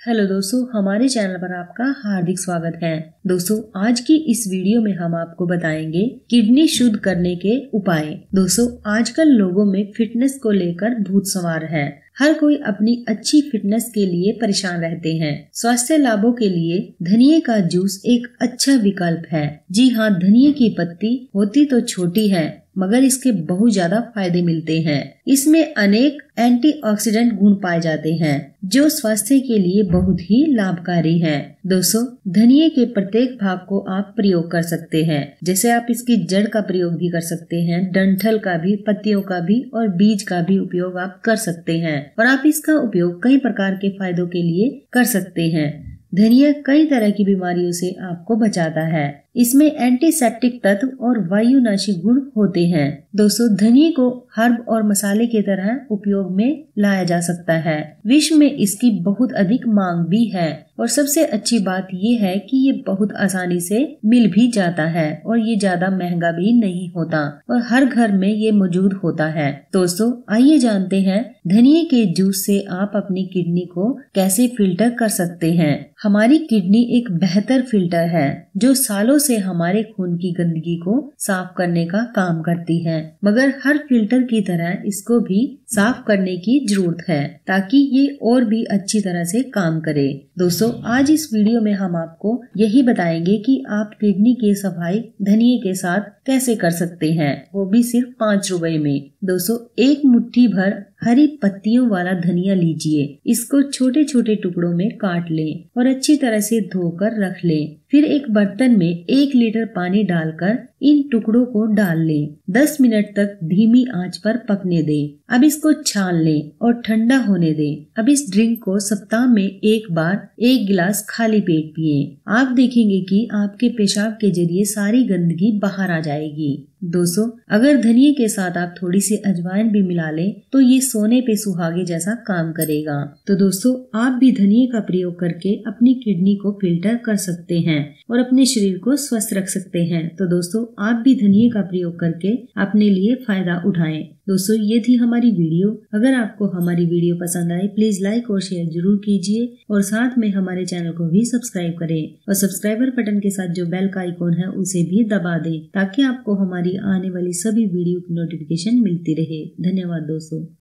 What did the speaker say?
Hello दोस्तों, हमारे channel पर आपका हार्दिक स्वागत है। दोस्तों, आज की इस वीडियो में हम आपको बताएंगे किडनी शुद्ध करने के उपाय। दोस्तों, आजकल लोगों में फिटनेस को लेकर भूत सवार है। हर कोई अपनी अच्छी फिटनेस के लिए परेशान रहते हैं। स्वास्थ्य लाभों के लिए धनिये का जूस एक अच्छा विकल्प है। जी हाँ, धनिये की पत्ती होती तो छोटी है, मगर इसके बहुत ज्यादा फायदे मिलते हैं। इसमें अनेक एंटीऑक्सीडेंट गुण पाए जाते हैं, जो स्वास्थ्य के लिए बहुत ही लाभकारी हैं। दोस्तों, धनिये के प्रत्येक भाग को आप प्रयोग कर सकते हैं। जैसे आप इसकी जड़ का प्रयोग भी कर सकते हैं, डंठल का भी, पत्तियों का भी और बीज का भी उपयोग आप कर सकते हैं। और आप इसका उपयोग कई प्रकार के फायदों के लिए कर सकते हैं। धनिया कई तरह की बीमारियों से आपको बचाता है। इसमें एंटीसेप्टिक तत्व और वायुनाशी गुण होते हैं। दोस्तों, धनिये को हर्ब और मसाले की तरह उपयोग में लाया जा सकता है। विश्व में इसकी बहुत अधिक मांग भी है और सबसे अच्छी बात ये है कि ये बहुत आसानी से मिल भी जाता है और ये ज्यादा महंगा भी नहीं होता और हर घर में ये मौजूद होता है। दोस्तों, आइए जानते हैं धनिये के जूस से आप अपनी किडनी को कैसे फिल्टर कर सकते हैं। हमारी किडनी एक बेहतर फिल्टर है जो सालों से हमारे खून की गंदगी को साफ करने का काम करती है, मगर हर फिल्टर की तरह इसको भी साफ करने की जरूरत है ताकि ये और भी अच्छी तरह से काम करे। दोस्तों, आज इस वीडियो में हम आपको यही बताएंगे कि आप किडनी की सफाई धनिये के साथ कैसे कर सकते हैं, वो भी सिर्फ 5 रुपए में। दोस्तों, एक मुट्ठी भर हरी पत्तियों वाला धनिया लीजिए। इसको छोटे छोटे टुकड़ों में काट लें और अच्छी तरह से धोकर रख लें। फिर एक बर्तन में 1 लीटर पानी डालकर इन टुकड़ों को डाल लें। 10 मिनट तक धीमी आंच पर पकने दें। अब इसको छान लें और ठंडा होने दें। अब इस ड्रिंक को सप्ताह में एक बार 1 गिलास खाली पेट पिएं। आप देखेंगे कि आपके पेशाब के जरिए सारी गंदगी बाहर आ जाएगी। दोस्तों, अगर धनिये के साथ आप थोड़ी सी अजवाइन भी मिला लें तो ये सोने पे सुहागे जैसा काम करेगा। तो दोस्तों, आप भी धनिये का प्रयोग करके अपनी किडनी को फिल्टर कर सकते हैं और अपने शरीर को स्वस्थ रख सकते हैं। तो दोस्तों, आप भी धनिये का प्रयोग करके अपने लिए फायदा उठाएं। दोस्तों, ये थी हमारी वीडियो। अगर आपको हमारी वीडियो पसंद आए, प्लीज लाइक और शेयर जरूर कीजिए और साथ में हमारे चैनल को भी सब्सक्राइब करें और सब्सक्राइबर बटन के साथ जो बेल का आइकॉन है उसे भी दबा दें ताकि आपको हमारी आने वाली सभी वीडियो की नोटिफिकेशन मिलती रहे। धन्यवाद दोस्तों।